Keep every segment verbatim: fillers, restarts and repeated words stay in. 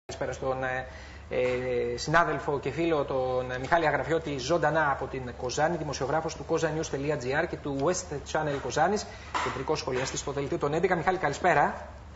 Καλησπέρα στον ε, συνάδελφο και φίλο τον Μιχάλη Αγραφιώτη, ζωντανά από την Κοζάνη, δημοσιογράφος του koza news τελεία gr και του West Channel Κοζάνης, κεντρικός σχολιαστής στο δελτίο των έντεκα. Μιχάλη, καλησπέρα.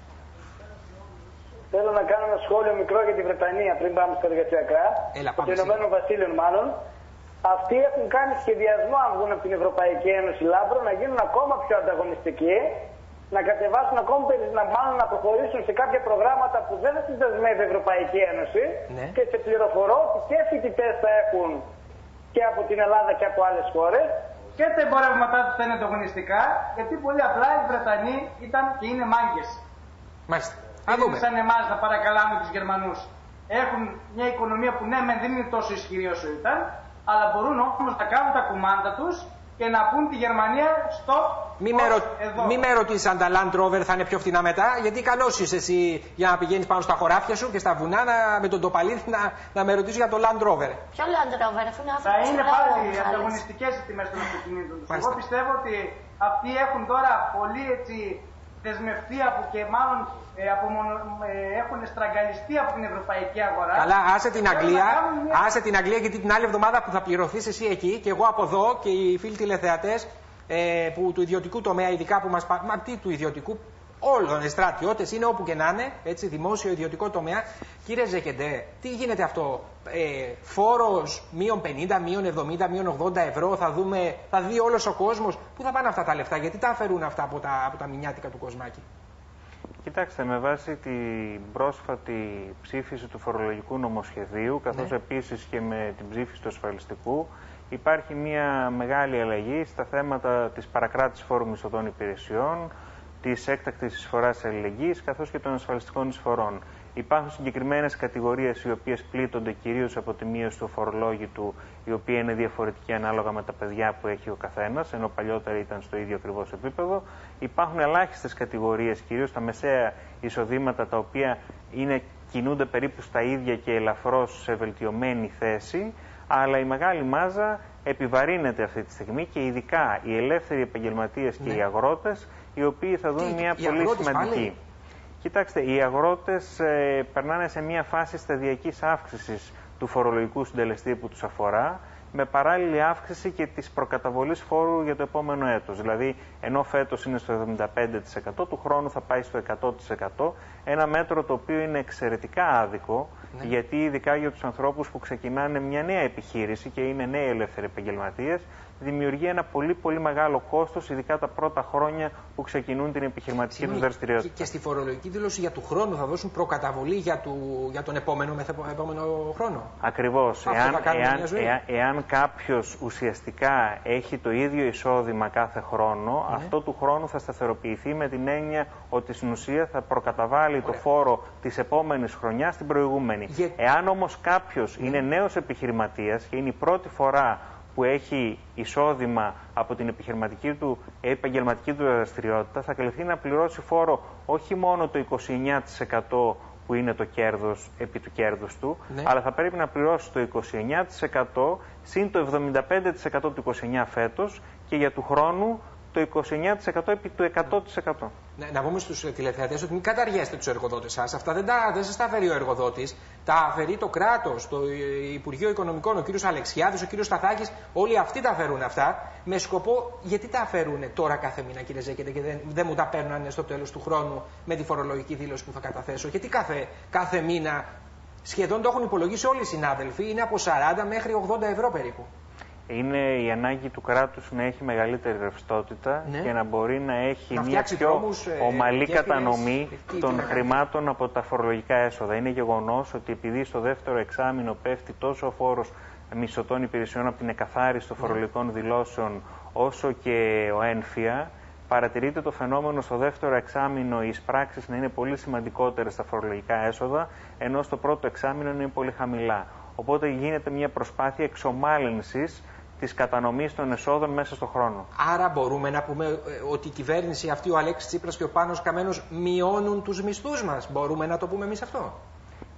Θέλω να κάνω ένα σχόλιο μικρό για τη Βρετανία πριν πάμε στα εργασιακά. Το Ηνωμένο Βασίλειο, μάλλον. Αυτοί έχουν κάνει σχεδιασμό, αν βγουν από την Ευρωπαϊκή Ένωση, Λάμπρο, να γίνουν ακόμα πιο ανταγωνιστικοί, να κατεβάσουν ακόμα περισσότερο, μάλλον να προχωρήσουν σε κάποια προγράμματα που δεν θα τις δεσμεύει η Ευρωπαϊκή Ένωση. Ναι. Και σε πληροφορώ ότι και φοιτητές θα έχουν και από την Ελλάδα και από άλλες χώρες. Και τα εμπορεύματά τους θα είναι ανταγωνιστικά, γιατί πολύ απλά οι Βρετανοί ήταν και είναι μάγκες. Μάλιστα. Δεν είναι σαν εμάς να παρακαλάμε τους Γερμανούς. Έχουν μια οικονομία που ναι, δεν είναι τόσο ισχυρή όσο ήταν, αλλά μπορούν όμως να κάνουν τα κουμάντα τους και να πούν τη Γερμανία στο. Μη με, ρω... Μη με ρωτήσεις αν τα Land Rover θα είναι πιο φθηνά μετά, γιατί καλώς είσαι εσύ για να πηγαίνεις πάνω στα χωράφια σου και στα βουνά να, με τον τοπαλίδι να, να με ρωτήσεις για το Land Rover. Ποιο Land Rover, αφού είναι άνθρωπος. Θα είναι πάλι ανταγωνιστικές οι τιμές των αυτοκινήτων τους. Εγώ πιστεύω ότι αυτοί έχουν τώρα πολύ έτσι δεσμευτεί από και μάλλον ε, από, ε, έχουν στραγγαλιστεί από την ευρωπαϊκή αγορά. Καλά, άσε την Αγγλία, μια... άσε την Αγγλία, γιατί την άλλη εβδομάδα που θα πληρωθείς εσύ εκεί και εγώ από εδώ και οι φίλοι τηλεθεατές ε, που, του ιδιωτικού τομέα, ειδικά που μας πάρουν, μα τι του ιδιωτικού, όλων οι στρατιώτες είναι όπου και να είναι, έτσι, δημόσιο, ιδιωτικό τομέα. Κύριε Ζεκεντέ, τι γίνεται αυτό, ε, φόρος μείον πενήντα, μείον εβδομήντα, μείον ογδόντα ευρώ, θα δούμε, θα δει όλος ο κόσμος. Πού θα πάνε αυτά τα λεφτά, γιατί τα αφαιρούν αυτά από τα, από τα μηνιάτικα του Κοσμάκη? Κοιτάξτε, με βάση την πρόσφατη ψήφιση του φορολογικού νομοσχεδίου, καθώς ναι. επίσης και με την ψήφιση του ασφαλιστικού, υπάρχει μια μεγάλη αλλαγή στα θέματα της παρακράτησης φόρου μισθωτών υπηρεσιών, της έκτακτης εισφοράς αλληλεγγύης, καθώς και των ασφαλιστικών εισφορών. Υπάρχουν συγκεκριμένες κατηγορίες οι οποίες πλήττονται κυρίως από τη μείωση του φορολόγητου, η οποία είναι διαφορετική ανάλογα με τα παιδιά που έχει ο καθένας, ενώ παλιότερα ήταν στο ίδιο ακριβώς επίπεδο. Υπάρχουν ελάχιστες κατηγορίες, κυρίως τα μεσαία εισοδήματα, τα οποία είναι, κινούνται περίπου στα ίδια και ελαφρώς σε βελτιωμένη θέση, αλλά η μεγάλη μάζα επιβαρύνεται αυτή τη στιγμή και ειδικά οι ελεύθεροι επαγγελματίες και ναι. οι αγρότες, οι οποίοι θα δουν Τι, μια οι πολύ σημαντική. Πάλι. Κοιτάξτε, οι αγρότες ε, περνάνε σε μια φάση σταδιακής αύξησης του φορολογικού συντελεστή που τους αφορά, με παράλληλη αύξηση και της προκαταβολής φόρου για το επόμενο έτος. Δηλαδή, ενώ φέτος είναι στο εβδομήντα πέντε τοις εκατό, του χρόνου θα πάει στο εκατό τοις εκατό, ένα μέτρο το οποίο είναι εξαιρετικά άδικο, ναι. γιατί ειδικά για τους ανθρώπους που ξεκινάνε μια νέα επιχείρηση και είναι νέοι ελεύθεροι επαγγελματίες, δημιουργεί ένα πολύ πολύ μεγάλο κόστος, ειδικά τα πρώτα χρόνια που ξεκινούν την επιχειρηματική τους δραστηριότητα. Και, και στη φορολογική δήλωση για του χρόνου θα δώσουν προκαταβολή για, του, για τον επόμενο, επόμενο χρόνο. Ακριβώς. Εάν, εάν, εάν, εάν κάποιος ουσιαστικά έχει το ίδιο εισόδημα κάθε χρόνο, ναι. αυτό του χρόνου θα σταθεροποιηθεί με την έννοια ότι στην ουσία θα προκαταβάλει Ωραία. το φόρο της επόμενης χρονιάς στην προηγούμενη. Για... Εάν όμως κάποιος ναι. είναι νέος επιχειρηματίας και είναι η πρώτη φορά που έχει εισόδημα από την επιχειρηματική του επαγγελματική του δραστηριότητα, θα κληθεί να πληρώσει φόρο όχι μόνο το είκοσι εννέα τοις εκατό που είναι το κέρδος επί του κέρδους του, ναι. αλλά θα πρέπει να πληρώσει το είκοσι εννέα τοις εκατό συν το εβδομήντα πέντε τοις εκατό του είκοσι εννέα φέτος και για του χρόνου το είκοσι εννέα τοις εκατό επί του εκατό τοις εκατό. Να, να πούμε στους τηλεθεατές ότι μην καταργέσετε τους εργοδότες σας. Αυτά δεν, τα, δεν σας τα αφαιρεί ο εργοδότης. Τα αφαιρεί το κράτος, το Υπουργείο Οικονομικών, ο κύριος Αλεξιάδης, ο κύριος Σταθάκης. Όλοι αυτοί τα αφαιρούν αυτά. Με σκοπό, γιατί τα αφαιρούν τώρα κάθε μήνα, κύριε Ζέκεντε, και δεν, δεν μου τα παίρνουν στο τέλος του χρόνου με τη φορολογική δήλωση που θα καταθέσω? Γιατί κάθε, κάθε μήνα, σχεδόν το έχουν υπολογίσει όλοι οι συνάδελφοι, είναι από σαράντα μέχρι ογδόντα ευρώ περίπου. Είναι η ανάγκη του κράτους να έχει μεγαλύτερη ρευστότητα ναι. και να μπορεί να έχει να μια πιο δρόμους, ομαλή ε, κατανομή τι, των τι χρημάτων από τα φορολογικά έσοδα. Είναι γεγονός ότι επειδή στο δεύτερο εξάμηνο πέφτει τόσο ο φόρος μισθωτών υπηρεσιών από την εκαθάριση των φορολογικών ναι. δηλώσεων όσο και ο ένφια, παρατηρείται το φαινόμενο στο δεύτερο εξάμηνο οι εισπράξεις να είναι πολύ σημαντικότερες στα φορολογικά έσοδα, ενώ στο πρώτο εξάμηνο είναι πολύ χαμηλά. Οπότε γίνεται μια προσπάθεια εξομάλυνσης της κατανομής των εσόδων μέσα στον χρόνο. Άρα μπορούμε να πούμε ότι η κυβέρνηση αυτή, ο Αλέξης Τσίπρας και ο Πάνος Καμένος, μειώνουν τους μισθούς μας. Μπορούμε να το πούμε εμείς αυτό?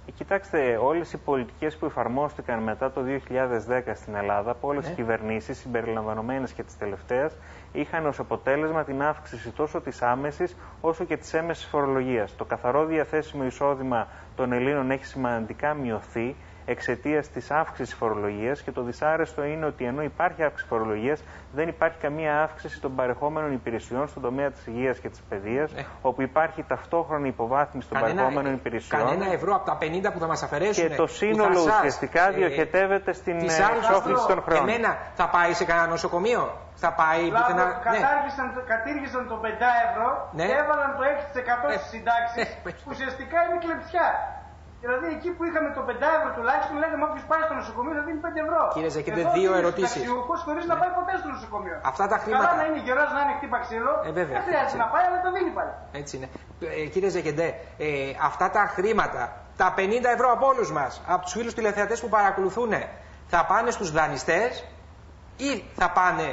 Κοιτάξτε, όλες οι πολιτικές που εφαρμόστηκαν μετά το δύο χιλιάδες δέκα στην Ελλάδα από όλες ναι. τις κυβερνήσεις, συμπεριλαμβανομένες και τις τελευταίες, είχαν ως αποτέλεσμα την αύξηση τόσο της άμεσης όσο και της έμεσης φορολογίας. Το καθαρό διαθέσιμο εισόδημα των Ελλήνων έχει σημαντικά μειωθεί εξαιτίας της αύξησης φορολογίας και το δυσάρεστο είναι ότι ενώ υπάρχει αύξηση φορολογίας, δεν υπάρχει καμία αύξηση των παρεχόμενων υπηρεσιών στον τομέα της υγείας και της παιδείας, ε. όπου υπάρχει ταυτόχρονη υποβάθμιση των κανένα, παρεχόμενων υπηρεσιών. Κανένα ευρώ από τα πενήντα που θα μας αφαιρέσουν. Και το σύνολο ουσιαστικά ε, διοχετεύεται στην εξόφληση των χρόνων. Εμένα θα πάει σε κανένα νοσοκομείο. Θα πάει Λάβο, πουθενά... κατάργησαν, ναι. κατήργησαν το πέντε ευρώ ναι. και έβαλαν το έξι τοις εκατό στις συντάξεις, ε, που ουσιαστικά είναι κλεψιά. Δηλαδή εκεί που είχαμε το πέντε ευρώ τουλάχιστον, λέγαμε όποιος πάει στο νοσοκομείο θα δίνει πέντε ευρώ. Κύριε Ζεκέντε, δύο ερωτήσεις. Συνταξιούχος χωρίς ναι. να πάει ποτέ στο νοσοκομείο. Αυτά τα χρήματα. Καλά να είναι γερός, να είναι χτύπα ξύλο. Ε, βέβαια, δεν χρειάζεται να πάει, αλλά το δίνει πάλι. Έτσι είναι. Ε, κύριε Ζεκέντε, ε, αυτά τα χρήματα, τα πενήντα ευρώ από όλους μας, από τους φίλους τηλεθεατές που παρακολουθούν, θα πάνε στους δανειστές ή θα πάνε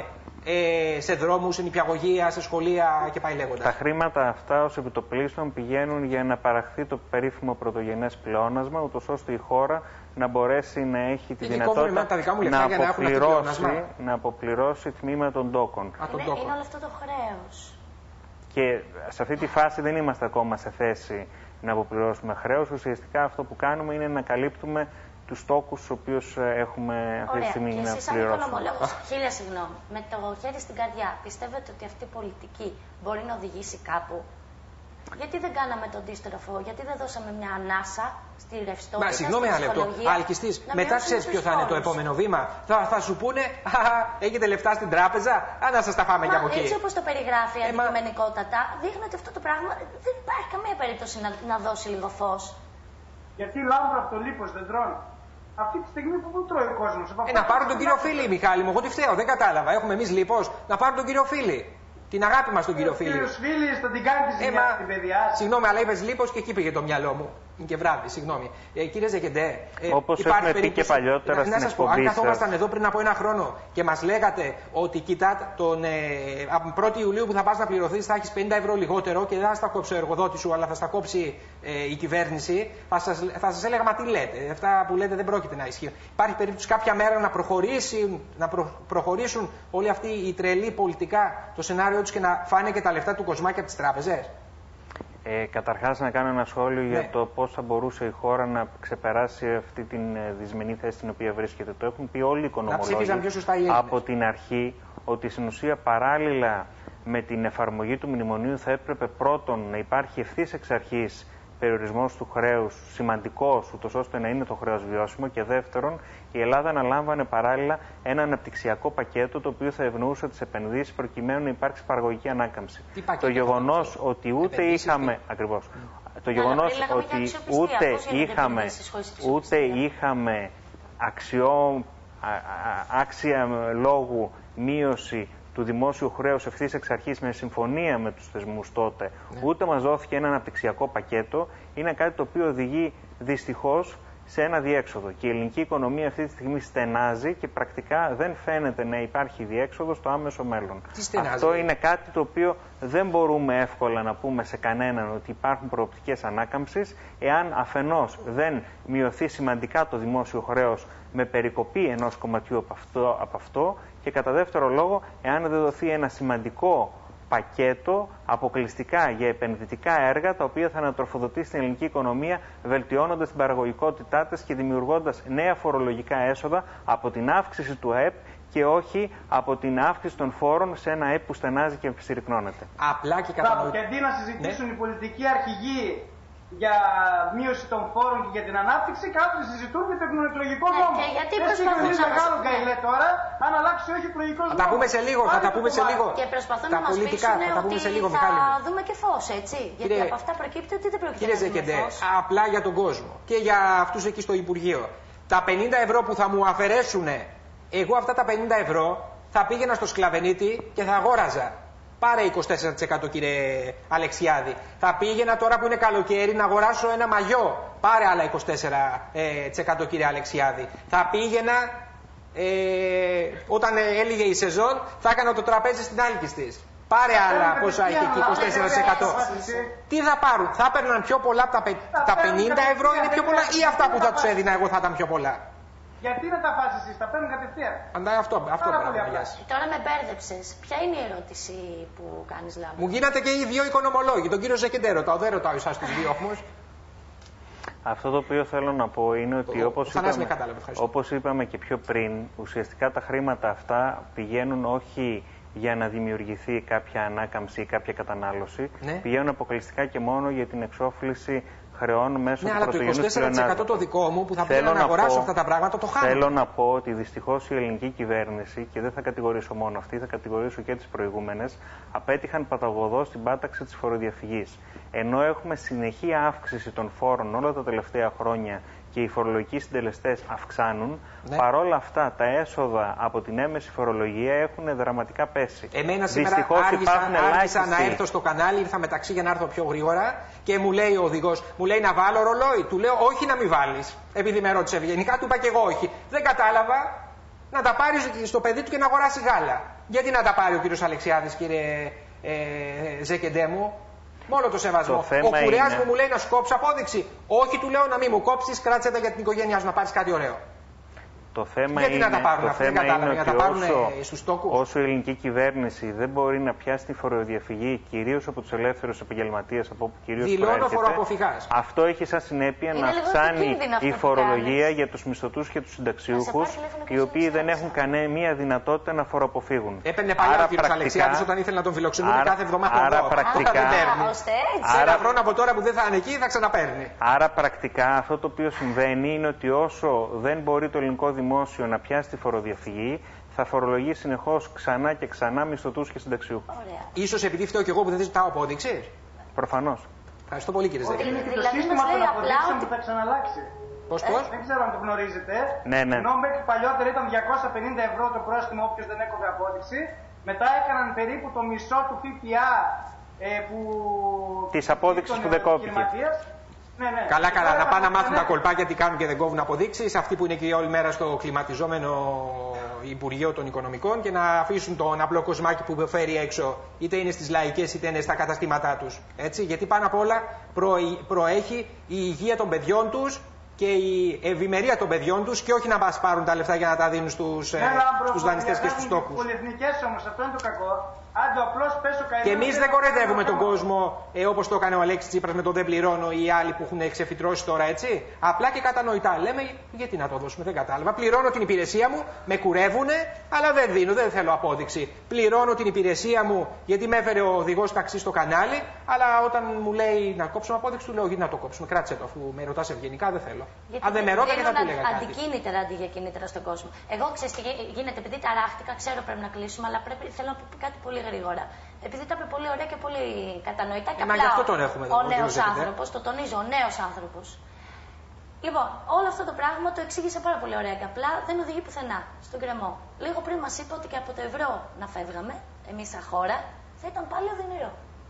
Ε, σε δρόμους, σε νηπιαγωγεία, σε σχολεία και πάει λέγοντας. Τα χρήματα αυτά ως επιτοπλίστων πηγαίνουν για να παραχθεί το περίφημο πρωτογενές πλεόνασμα, ούτως ώστε η χώρα να μπορέσει να έχει τη δυνατότητα τα δικά μου να, για να, αποπληρώσει, να αποπληρώσει τμήμα των τόκων. Α, είναι, είναι όλο αυτό το χρέος. Και σε αυτή τη φάση δεν είμαστε ακόμα σε θέση να αποπληρώσουμε χρέος. Ουσιαστικά αυτό που κάνουμε είναι να καλύπτουμε τους τόκους τους οποίους έχουμε αυτή τη στιγμή να πληρώσουμε. Και εσείς σαν οικονομολόγος, χίλια συγγνώμη, με το χέρι στην καρδιά, πιστεύετε ότι αυτή η πολιτική μπορεί να οδηγήσει κάπου? Γιατί δεν κάναμε τον αντίστροφο, γιατί δεν δώσαμε μια ανάσα στη ρευστότητα, στη συγγνώμη ένα λεπτό, αλκιστής, μετά ξέρεις ποιο θα είναι το επόμενο βήμα? Θα, θα σου πούνε, έχετε λεφτά στην τράπεζα, α, να σας τα πάμε για από εκεί. Έτσι όπως το περιγράφει ε, αντικειμενικότατα, δείχνει ότι αυτό το πράγμα δεν υπάρχει καμία περίπτωση να, να δώσει λίγο φως. Γιατί λάμπρο από το λίπος δεν τρώνε. Αυτή τη στιγμή που τρώει ο κόσμος. Ε, να πάρουν τον κύριο Φίλη, Μιχάλη μου, εγώ τι φταίω, δεν κατάλαβα. Έχουμε εμείς λίπος, να πάρουν τον κύριο Φίλη. Την αγάπη μας τον κύριο Φίλη. Ο κύριος Φίλης θα την κάνει τη ζημιά στην παιδιά. Συγγνώμη, αλλά είπες λίπος και εκεί πήγε το μυαλό μου. Είναι και βράδυ, συγγνώμη. Ε, κύριε Ζεκέντε, ε, όπως έχουμε πει και παλιότερα να, στην να εκπομπή. Αν καθόμασταν εδώ πριν από ένα χρόνο και μας λέγατε ότι κοιτάτε, τον, ε, από πρώτη Ιουλίου που θα πας να πληρωθείς θα έχεις πενήντα ευρώ λιγότερο και δεν θα στα κόψει ο εργοδότης σου, αλλά θα στα κόψει ε, η κυβέρνηση, θα σας, θα σας έλεγα μα τι λέτε. Αυτά που λέτε δεν πρόκειται να ισχύουν. Υπάρχει περίπτωση κάποια μέρα να προχωρήσουν, να προ, προχωρήσουν όλοι αυτοί οι τρελοί πολιτικά το σενάριο τους και να φάνε και τα λεφτά του Κοσμάκη από τις τράπεζες? Ε, καταρχάς να κάνω ένα σχόλιο ναι. για το πώς θα μπορούσε η χώρα να ξεπεράσει αυτή την δυσμενή θέση στην οποία βρίσκεται. Το έχουν πει όλοι οι οικονομολόγοι από την αρχή ότι στην ουσία παράλληλα με την εφαρμογή του μνημονίου θα έπρεπε πρώτον να υπάρχει ευθύς εξ αρχής περιορισμός του χρέους σημαντικός, ούτως ώστε να είναι το χρέος βιώσιμο, και δεύτερον, η Ελλάδα αναλάμβανε παράλληλα ένα αναπτυξιακό πακέτο το οποίο θα ευνοούσε τις επενδύσεις προκειμένου να υπάρξει παραγωγική ανάκαμψη. Το γεγονός ότι ούτε είχαμε. Ακριβώς. Το γεγονός ότι ούτε είχαμε, ούτε είχαμε αξιό, άξια λόγου μείωση του δημόσιου χρέους ευθύς εξ αρχής με συμφωνία με τους θεσμούς τότε, ναι. ούτε μας δόθηκε ένα αναπτυξιακό πακέτο, είναι κάτι το οποίο οδηγεί δυστυχώς σε ένα διέξοδο. Και η ελληνική οικονομία αυτή τη στιγμή στενάζει και πρακτικά δεν φαίνεται να υπάρχει διέξοδο στο άμεσο μέλλον. Αυτό είναι κάτι το οποίο δεν μπορούμε εύκολα να πούμε σε κανέναν ότι υπάρχουν προοπτικές ανάκαμψης, εάν αφενός δεν μειωθεί σημαντικά το δημόσιο χρέος με περικοπή ενός κομματιού από αυτό, από αυτό και κατά δεύτερο λόγο, εάν δεν δοθεί ένα σημαντικό πακέτο αποκλειστικά για επενδυτικά έργα τα οποία θα ανατροφοδοτήσει την ελληνική οικονομία, βελτιώνοντας την παραγωγικότητά της και δημιουργώντας νέα φορολογικά έσοδα από την αύξηση του ΑΕΠ και όχι από την αύξηση των φόρων σε ένα ΑΕΠ που στενάζει και συρρυκνώνεται. Απλά και κατανοητά. Και αντί να συζητήσουν ναι. οι πολιτικοί αρχηγοί για μείωση των φόρων και για την ανάπτυξη, κάθονται συζητούν για τον εκλογικό ναι, νόμο. Και γιατί προσπαθούν να μεγάλο καηλέ τώρα, αν αλλάξει όχι προηγικό νόμο. Θα τα πούμε σε λίγο, θα τα πούμε σε λίγο. Και προσπαθούν να μας πείσουν ότι σε λίγο, θα δούμε και φως, έτσι. Κύριε, γιατί από αυτά προκύπτει ότι δεν προκύπτει. Κύριε Ζεκέντε, απλά για τον κόσμο και για αυτούς εκεί στο Υπουργείο. Τα πενήντα ευρώ που θα μου αφαιρέσουν, εγώ αυτά τα πενήντα ευρώ θα πήγαινα στο Σκλαβενίτη και θα αγόραζα. Πάρε είκοσι τέσσερα τοις εκατό κύριε Αλεξιάδη. Θα πήγαινα τώρα που είναι καλοκαίρι να αγοράσω ένα μαγιό. Πάρε άλλα είκοσι τέσσερα τοις εκατό κύριε Αλεξιάδη. Θα πήγαινα ε, όταν έλυγε η σεζόν θα έκανα το τραπέζι στην Άλκης της. Πάρε άλλα, πόσα έχει εκεί, είκοσι τέσσερα τοις εκατό. Τι θα πάρουν, θα έπαιρναν πιο πολλά από τα πενήντα ευρώ, είναι πιο πολλά, ή αυτά που θα τους έδινα εγώ θα ήταν πιο πολλά. Γιατί να τα φας εσείς, τα παίρνουν κατευθείαν. Αντά αυτό, αυτό πράγμα. Τώρα με μπέρδεψες. Ποια είναι η ερώτηση που κάνεις, Λάμπρο? Μου γίνατε και οι δύο οικονομολόγοι, τον κύριο Ζεκεντέ ρωτάω, δεν ρωτάω εσάς τους δύο όμως. Αυτό το οποίο θέλω να πω είναι ότι, όπως είπαμε, κατάλαβε, όπως είπαμε και πιο πριν, ουσιαστικά τα χρήματα αυτά πηγαίνουν όχι για να δημιουργηθεί κάποια ανάκαμψη ή κάποια κατανάλωση, ναι. Πηγαίνουν αποκλειστικά και μόνο για την εξόφληση χρεών μέσω ναι, του αλλά το είκοσι τέσσερα τοις εκατό το δικό μου που θα πήγα να αγοράσω πω, αυτά τα πράγματα το χάνω. Θέλω να πω ότι δυστυχώς η ελληνική κυβέρνηση, και δεν θα κατηγορήσω μόνο αυτή, θα κατηγορήσω και τις προηγούμενες, απέτυχαν παταγωδώς στην πάταξη της φοροδιαφυγής. Ενώ έχουμε συνεχή αύξηση των φόρων όλα τα τελευταία χρόνια και οι φορολογικοί συντελεστές αυξάνουν, ναι. Παρόλα αυτά τα έσοδα από την έμεση φορολογία έχουν δραματικά πέσει. Εμένα σήμερα άργησα, άργησα να έρθω στο κανάλι, ήρθα μεταξύ για να έρθω πιο γρήγορα και μου λέει ο οδηγός, μου λέει να βάλω ρολόι. Του λέω όχι να μην βάλεις. Επειδή με ρώτησε ευγενικά, του είπα και εγώ όχι. Δεν κατάλαβα να τα πάρει στο παιδί του και να αγοράσει γάλα. Γιατί να τα πάρει ο κύριος Αλεξιάδης, κύριε ε, Ζεκεντέ μου? Μόνο το σεβασμό. Το ο κουρέας είναι... μου μου λέει να σου κόψω απόδειξη. Όχι, του λέω να μην μου κόψεις, κράτησε τα για την οικογένειά σου να πάρεις κάτι ωραίο. Το θέμα Γιατί είναι, να τα πάρουν το αυτά, θέμα δεν κατάλαβα, είναι να τα πάρουν στους τόκους. Όσο η ελληνική κυβέρνηση δεν μπορεί να πιάσει τη φοροδιαφυγή, κυρίως από τους ελεύθερους επαγγελματίες, από όπου κυρίως προέρχεται, αυτό έχει σαν συνέπεια είναι να αυξάνει η φορολογία για τους μισθωτούς και τους συνταξιούχους, οι οποίοι δεν έχουν καμία δυνατότητα να φοροαποφύγουν. Έπαιρνε παλιά ο κύριος Αλεξιάδης όταν ήθελε να τον φιλοξενούν κάθε εβδομάδα. Άρα πρακτικά. Σε ένα χρόνο από τώρα που δεν θα είναι εκεί θα ξαναπαίρνει. Άρα πρακτικά αυτό το οποίο συμβαίνει είναι ότι όσο δεν μπορεί το ελληνικό δημόσιο να πιάσει τη φοροδιαφυγή, θα φορολογεί συνεχώς ξανά και ξανά μισθωτούς και συνταξιούχους. Ίσως επειδή φταίω και εγώ που δεν ζητάω απόδειξη. Προφανώς. Ευχαριστώ πολύ, κύριε Ζεκεντέ. Το σύστημα των αποδείξεων που θα ξαναλλάξει. Πώς, πώς? Δεν ξέρω αν το γνωρίζετε. Ναι, ναι. Ενώ μέχρι παλιότερα ήταν διακόσια πενήντα ευρώ το πρόστιμο όποιος δεν έκοβε απόδειξη. Μετά έκαναν περίπου το μισό του ΦΠΑ ε, που... της απόδειξης που δεν κόπηκε. Ναι, ναι. Καλά, καλά. Να πάνε να μάθουν τα κολπάκια τι κάνουν και δεν κόβουν αποδείξεις. Αυτοί που είναι και όλη μέρα στο κλιματιζόμενο Υπουργείο των Οικονομικών και να αφήσουν τον απλό κοσμάκι που φέρει έξω, είτε είναι στις λαϊκές είτε είναι στα καταστήματά τους. Έτσι, γιατί πάνω απ' όλα προέχει η υγεία των παιδιών τους και η ευημερία των παιδιών τους και όχι να μας πάρουν τα λεφτά για να τα δίνουν στους, ε, στους δανειστές και στους τόκους. Πολυεθνικές όμως, αυτό είναι το κακό. Άντε απλώς πέσω καημένο. Και εμείς δεν κοροϊδεύουμε τον κόσμο ε, όπως το έκανε ο Αλέξης Τσίπρας με το δεν πληρώνω ή οι άλλοι που έχουν ξεφυτρώσει τώρα, έτσι. Απλά και κατανοητά. Λέμε, γιατί να το δώσουμε, δεν κατάλαβα. Πληρώνω την υπηρεσία μου, με κουρεύουνε, αλλά δεν δίνω, δεν θέλω απόδειξη. Πληρώνω την υπηρεσία μου γιατί με έφερε ο οδηγός ταξί στο κανάλι, αλλά όταν μου λέει να κόψουμε απόδειξη, του λέω γιατί να το κόψουμε. Κράτσε το, αφού με ρωτάς ευγενικά, δεν θέλω. Γιατί αν δεν με ρώταγε, θα του έλεγα κάτι. Αντικίνητρα αντί για κίνητρα στον κόσμο. Εγώ ξέρω τι γίνεται, επειδή ταράχτηκα, ξέρω πρέπει να κλείσουμε, αλλά πρέπει, θέλω να πω κάτι πολύ γρήγορα. Επειδή τα είπε πολύ ωραία και πολύ κατανοητά και απλά αυτό τον έχουμε εδώ, ο νέος άνθρωπος, το τονίζω, ο νέος άνθρωπος. Λοιπόν, όλο αυτό το πράγμα το εξήγησε πάρα πολύ ωραία και απλά δεν οδηγεί πουθενά, στον κρεμό. Λίγο πριν μας είπε ότι και από το ευρώ να φεύγαμε, εμείς σαν χώρα, θα ήταν πάλι οδυνηρό.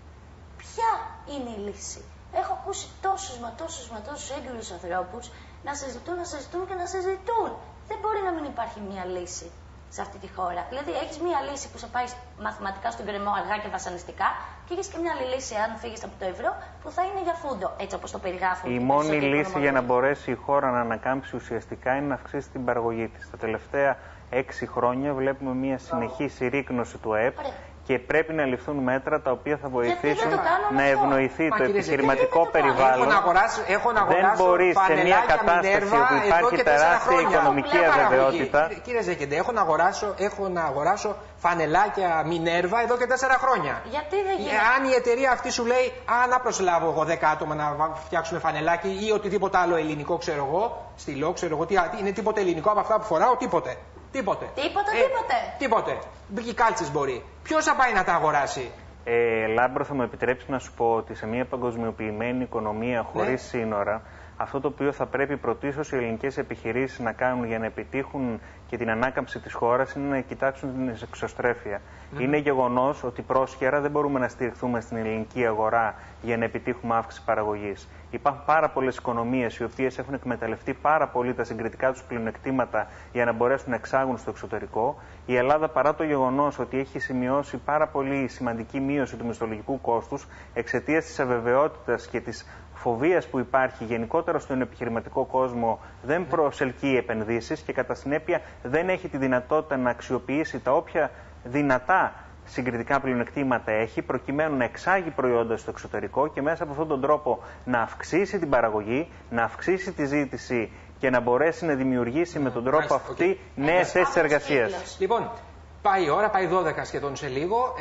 Ποια είναι η λύση? Έχω ακούσει τόσους μα τόσους μα τόσους έγκυρους ανθρώπους να συζητούν, να συζητούν και να συζητούν. Δεν μπορεί να μην υπάρχει μια λύση σε αυτή τη χώρα. Δηλαδή, έχεις μία λύση που σε πάει μαθηματικά στον κρεμό αργά και βασανιστικά, και έχεις και μια άλλη λύση, αν φύγεις από το ευρώ, που θα είναι για φούντο, έτσι όπως το περιγράφουν. Η μόνη λύση για να μπορέσει η χώρα να ανακάμψει ουσιαστικά είναι να αυξήσει την παραγωγή της. Τα τελευταία έξι χρόνια βλέπουμε μία συνεχή συρρίκνωση του ΑΕΠ. Ωραία. Και πρέπει να ληφθούν μέτρα τα οποία θα βοηθήσουν να ευνοηθεί το επιχειρηματικό περιβάλλον. Έχω αγοράσει, έχω δεν μπορεί σε μια κατάσταση όπου υπάρχει τεράστια οικονομική αβεβαιότητα. Κύριε Ζεκεντέ, έχω να αγοράσω, έχω να αγοράσω φανελάκια Μινέρβα εδώ και τέσσερα χρόνια. Γιατί δεν γίνεται? Αν η εταιρεία αυτή σου λέει, α, να προσλάβω εγώ δέκα άτομα να φτιάξουμε φανελάκι ή οτιδήποτε άλλο ελληνικό, ξέρω εγώ, στυλό, ξέρω εγώ, τι είναι τίποτε ελληνικό από αυτά που φοράω, τίποτε. Τίποτε. Τίποτε, ε, τίποτε. Τίποτε. Μπήκε κάλτσες μπορεί. Ποιος θα πάει να τα αγοράσει? Ε, Λάμπρο, θα μου επιτρέψει να σου πω ότι σε μια παγκοσμιοποιημένη οικονομία χωρίς ναι. σύνορα Αυτό το οποίο θα πρέπει πρωτίστως οι ελληνικές επιχειρήσεις να κάνουν για να επιτύχουν και την ανάκαμψη της χώρας είναι να κοιτάξουν την εξωστρέφεια. Mm. Είναι γεγονός ότι πρόσχερα δεν μπορούμε να στηριχθούμε στην ελληνική αγορά για να επιτύχουμε αύξηση παραγωγής. Υπάρχουν πάρα πολλές οικονομίες οι οποίες έχουν εκμεταλλευτεί πάρα πολύ τα συγκριτικά τους πλεονεκτήματα για να μπορέσουν να εξάγουν στο εξωτερικό. Η Ελλάδα, παρά το γεγονός ότι έχει σημειώσει πάρα πολύ σημαντική μείωση του μισθολογικού κόστους εξαιτίας της αβεβαιότητας και της φοβίας που υπάρχει γενικότερα στον επιχειρηματικό κόσμο, δεν προσελκύει επενδύσεις και κατά συνέπεια δεν έχει τη δυνατότητα να αξιοποιήσει τα όποια δυνατά συγκριτικά πλεονεκτήματα έχει, προκειμένου να εξάγει προϊόντα στο εξωτερικό και μέσα από αυτόν τον τρόπο να αυξήσει την παραγωγή, να αυξήσει τη ζήτηση και να μπορέσει να δημιουργήσει με τον τρόπο αυτή νέες θέσεις εργασίας. Λοιπόν, πάει η ώρα, πάει δώδεκα σχεδόν σε λίγο.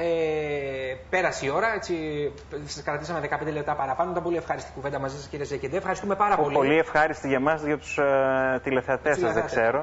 Ε, πέρασε η ώρα, έτσι σας κρατήσαμε δεκαπέντε λεπτά παραπάνω. Ήταν πολύ ευχάριστη κουβέντα μαζί σας, κύριε Ζεκεντέ. Ευχαριστούμε πάρα πολύ. Πολύ ευχάριστη για μας, για τους uh, τηλεθεατές σας, δεν ξέρω.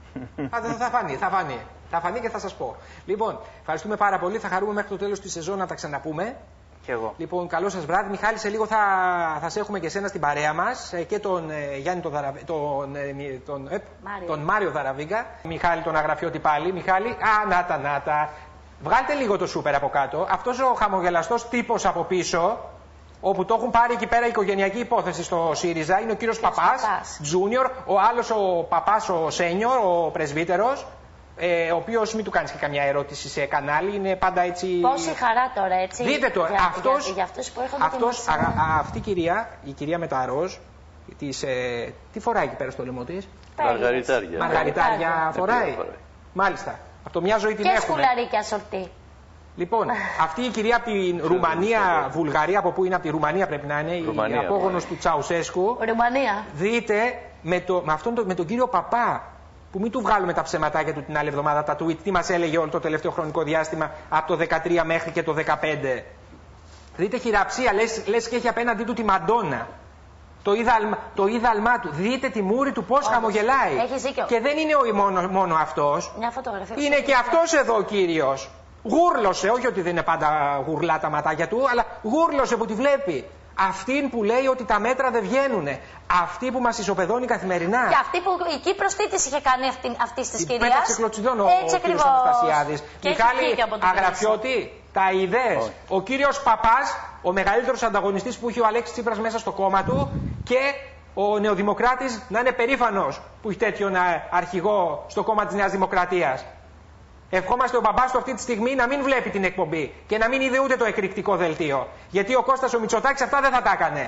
Α, θα φανεί, θα φανεί. Θα φανεί και θα σας πω. Λοιπόν, ευχαριστούμε πάρα πολύ. Θα χαρούμε μέχρι το τέλος της σεζόν να τα ξαναπούμε. Και εγώ. Λοιπόν, καλό σας βράδυ. Μιχάλη, σε λίγο θα, θα σε έχουμε και εσένα στην παρέα μας και τον ε, Γιάννη τον, Δαρα... τον, ε, τον, ε, Μάριο. τον Μάριο Δαραβίγκα. Μιχάλη τον αγραφιώτη πάλι. Μιχάλη, α, να τα, να τα. Βγάλτε λίγο το σούπερ από κάτω. Αυτός ο χαμογελαστός τύπος από πίσω, όπου το έχουν πάρει εκεί πέρα η οικογενειακή υπόθεση στο ΣΥΡΙΖΑ, είναι ο κύριος Παπάς, Τζούνιορ, ο άλλος ο Παπάς, ο Σένιορ, ο πρεσβύτερος. Ε, ο οποίος μην του κάνεις και καμιά ερώτηση σε κανάλι, είναι πάντα έτσι. Πόση χαρά τώρα, έτσι. Δείτε το, για, αυτός, για, για αυτούς που έρχονται αυτός, α, α, αυτή η κυρία, η κυρία με τα ροζ, της, ε, τι φοράει εκεί πέρα στο λαιμό της? Μαργαριτάρια. Μαργαριτάρια φοράει. φοράει. Μάλιστα. Από μια ζωή την και έχουμε. Και σκουλαρίκια σορτή. Λοιπόν, αυτή η κυρία από την Ρουμανία, Βουλγαρία, από πού είναι, από τη Ρουμανία πρέπει να είναι, Ρουμανία, η απόγονος του Τσαουσέσκου. Ρουμανία. Δείτε με, το, με, αυτόν το, με τον κύριο Παπά, που μην του βγάλουμε τα ψεματάκια του την άλλη εβδομάδα, τα tweet, τι μας έλεγε όλο το τελευταίο χρονικό διάστημα από το δεκατρία μέχρι και το δεκαπέντε. Δείτε χειραψία, λες, λες και έχει απέναντί του τη Μαντόνα. Το είδαλμα, το είδαλμά του. Δείτε τη μούρη του πώς χαμογελάει. Και δεν είναι ο, μόνο, μόνο αυτός. Μια φωτογραφία. Είναι και αυτός εδώ ο κύριος. Γούρλωσε, όχι ότι δεν είναι πάντα γουρλά τα ματάκια του, αλλά γούρλωσε που τη βλέπει. Αυτήν που λέει ότι τα μέτρα δεν βγαίνουνε. Αυτή που μας ισοπεδώνει καθημερινά. Και αυτή που η Κύπρος τι της είχε κάνει αυτή, αυτής της κυρίας. Πέταξε κλωτσιδόν ο, ο κύριος Αναστασιάδης. Μιχάλη, αγραφιώτη, τα είδες. Ο κύριος Παπάς, ο μεγαλύτερος ανταγωνιστής που είχε ο Αλέξης Τσίπρας μέσα στο κόμμα του, και ο Νεοδημοκράτης να είναι περήφανος που έχει τέτοιον αρχηγό στο κόμμα της Νέας Δημοκρατίας. Ευχόμαστε ο μπαμπάς του αυτή τη στιγμή να μην βλέπει την εκπομπή και να μην είδε ούτε το εκρηκτικό δελτίο. Γιατί ο Κώστας ο Μητσοτάκης αυτά δεν θα τα έκανε.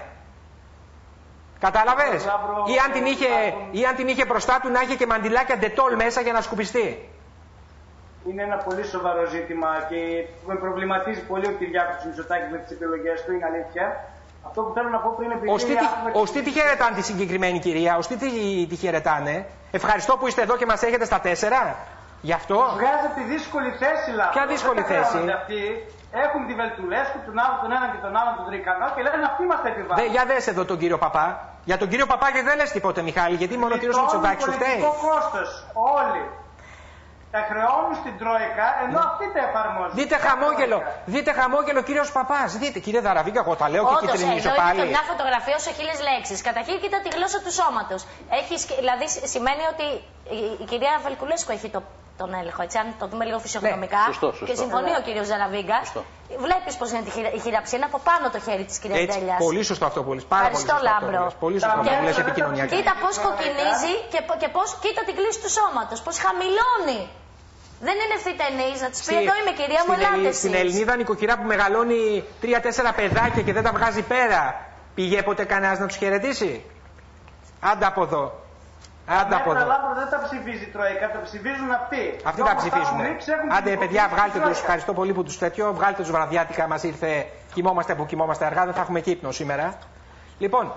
Κατάλαβες? Ή αν την είχε, ή αν την είχε μπροστά του να είχε και μαντιλάκια ντετόλ μέσα για να σκουπιστεί. Είναι ένα πολύ σοβαρό ζήτημα και με προβληματίζει πολύ ο Κυριάκος Μητσοτάκης με τις επιλογές του, είναι αλήθεια. Αυτό που θέλω να πω πριν, επειδή... Ως τι τη χαιρετάνε τη συγκεκριμένη κυρία, ως τι τη χαιρετάνε. Ευχαριστώ που είστε εδώ και μας έχετε στα τέσσερα. Γι' αυτό. Βγάζετε δύσκολη θέση, Λάμπρο. Ποια δύσκολη θέση? Αυτοί έχουν τη Βελτουλέσκου, τον άλλον τον έναν και τον άλλον τον Τρικανό και λένε αυτοί μας επιβάλλουν. Δε, για δες εδώ τον κύριο Παπά. Για τον κύριο Παπά και δεν λες τίποτε, Μιχάλη, γιατί μόνο ο κύριος Μητσοτάκης σου φταίει. Το κόστος όλοι τα χρεώνουν στην Τρόικα, ενώ αυτοί τα εφαρμόζουν. Δείτε χαμόγελο, δείτε χαμόγελο κύριος Παπάς. Δείτε, κύριε Δαραβίγκα, εγώ τα λέω και κυτρινίζω πάλι. Όντως, μια φωτογραφία όσο χίλιες λέξεις. Καταρχήν, κοίτα τη γλώσσα του σώματος. Έχεις, δηλαδή, σημαίνει ότι η κυρία Βελκουλέσκου έχει το, τον έλεγχο, έτσι, αν το δούμε λίγο φυσιογνωμικά. Ναι. Σωστό, σωστό. Και συμφωνεί ο κύριος Ζαραβίγκα. Βλέπεις πώς είναι η χειραψία, είναι από πάνω το χέρι της κυρίας Ντέλιας. Πολύ σωστό αυτό, πολύ. Πάρα Ευχαριστώ, πολύ σωστό. Λάμπρο. Πολύ σωστό αυτό που λες επικοινωνιακά. Κοίτα πώς κοκκινίζει και, και πώς, κοίτα την κλίση του σώματος, πώς χαμηλώνει. Δεν είναι ευθυτενής, να της πει εδώ είμαι κυρία μου, ελάτε εσείς. Στην Ελληνίδα νοικοκυρά που μεγαλώνει τρία-τέσσερα παιδάκια και δεν τα βγάζει πέρα, πήγε ποτέ κανένας να τους χαιρετήσει? Άντα από εδώ. Άντα από εδώ. Λάμπρο δεν τα ψηφίζει η Τρόικα, τα ψηφίζουν αυτοί. Αυτοί τα ψηφίζουν. Άντε παιδιά, βγάλτε τους. Ευχαριστώ πολύ που τους τέτοιο. Βγάλτε τους βραδιάτικα. Μας ήρθε. Κοιμόμαστε που κοιμόμαστε αργά. Δεν θα έχουμε και ύπνο σήμερα. Λοιπόν,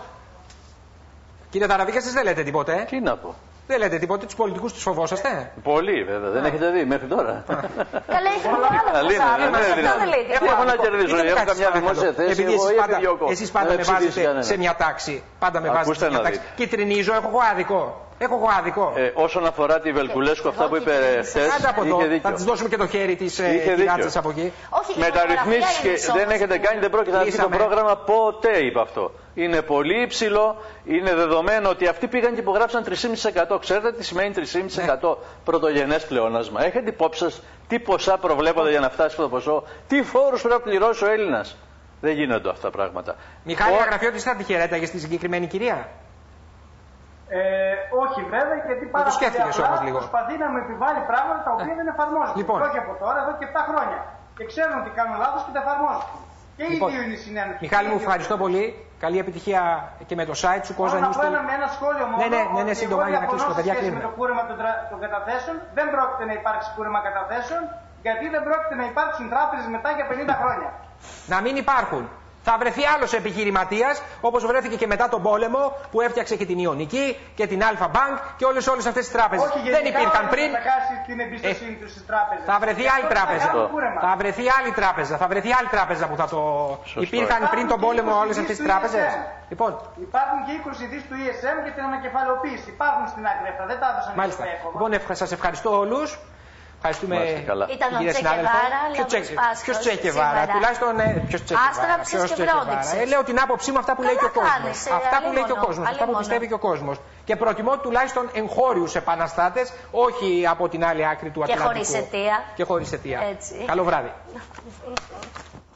κύριε Δαραβίγκα, εσείς δεν λέτε τίποτε. Τι να πω. Δεν λέτε τίποτε, τους πολιτικούς τους φοβόσαστε? Πολύ βέβαια, δεν έχετε δει μέχρι τώρα. Καλά, έχει πολλά άλλα. Έχω να κερδίσω, έχω καμιά δημόσια θέση. Εσείς πάντα με βάζετε σε μια τάξη. Πάντα με βάζετε σε μια τάξη. Κυτρινίζω, έχω εγώ άδικο. Έχω εγώ άδικο. Όσον αφορά τη Βελκουλέσκου, αυτά που είπε χθες, είχε δίκιο. Θα της δώσουμε και το χέρι της κυράτσας από εκεί. Μεταρρυθμίσεις και δεν έχετε κάνει, δεν πρόκειται να δει το πρόγραμμα ποτέ, είπε αυτό. είναι πολύ υψηλό. Είναι δεδομένο ότι αυτοί πήγαν και υπογράψαν τρία κόμμα πέντε τοις εκατό. Ξέρετε τι σημαίνει τρία κόμμα πέντε τοις εκατό ναι. πρωτογενές πλεόνασμα? Έχετε υπόψη σας τι ποσά προβλέπονται για να φτάσει αυτό το ποσό? Τι φόρους πρέπει να πληρώσει ο Έλληνας? Δεν γίνονται αυτά τα πράγματα. Μιχάλη, ο... Αγραφιώτης θα τη χαιρέταγε στη συγκεκριμένη κυρία? Ε, όχι βέβαια, γιατί πάρα πολύ απλά προσπαθεί να με επιβάλλει πράγματα τα οποία ε. δεν εφαρμόζονται. Λοιπόν. Όχι από τώρα, εδώ και επτά χρόνια. Και ξέρουν ότι κάνουν λάθος και τα εφαρμόζουν. Και οι λοιπόν. δύο είναι συνένοχοι. Μιχάλη, μου ευχαριστώ πολύ. Καλή επιτυχία και με το site σου. Θέλω να πω ένα, με ένα σχόλιο μόνο. Ναι, ναι, ναι, ναι σύντομα για να κλείσουμε. Παιδιά, με το κούρεμα των, των καταθέσεων, δεν πρόκειται να υπάρξει κούρεμα καταθέσεων, γιατί δεν πρόκειται να υπάρξουν τράπεζες μετά για πενήντα χρόνια. Να μην υπάρχουν. Θα βρεθεί άλλος επιχειρηματίας, όπως βρέθηκε και μετά τον πόλεμο, που έφτιαξε και την Ιωνική και την Alpha Bank και όλες, όλες αυτές τις τράπεζες. Όχι, δεν υπήρχαν πριν. Θα χάσει την εμπιστοσύνη ε, του στις τράπεζες. Θα βρεθεί άλλη τράπεζα. Θα βρεθεί άλλη τράπεζα. Θα βρεθεί άλλη τράπεζα που θα το. Σωστό. Υπήρχαν πριν τον πόλεμο όλες αυτές τις τράπεζες. Λοιπόν. Υπάρχουν και είκοσι δις του ι ες εμ για την ανακεφαλαιοποίηση. Υπάρχουν στην άκρη αυτά. Δεν τα έδωσαν. Μάλιστα. Λοιπόν, σας ευχαριστώ όλους. Ευχαριστούμε Ήταν ο Τσεκεβάρα, Ποιος Τσεκεβάρα, τουλάχιστον. Ποιος Τσεκεβάρα. Λέω την άποψή μου, αυτά που λέει και ο κόσμος. Αυτά που λέει και ο κόσμος. Αυτά που πιστεύει και ο κόσμος. Και προτιμώ τουλάχιστον εγχώριους επαναστάτες, όχι από την άλλη άκρη του Ατλαντικού. Και χωρίς αιτία. Και χωρίς αιτία. Καλό βράδυ.